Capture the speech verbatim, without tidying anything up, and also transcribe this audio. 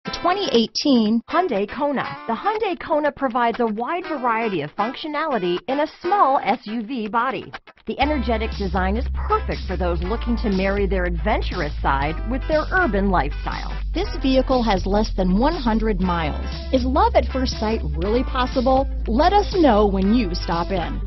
twenty eighteen Hyundai Kona. The Hyundai Kona provides a wide variety of functionality in a small S U V body. The energetic design is perfect for those looking to marry their adventurous side with their urban lifestyle. This vehicle has less than one hundred miles. Is love at first sight really possible? Let us know when you stop in.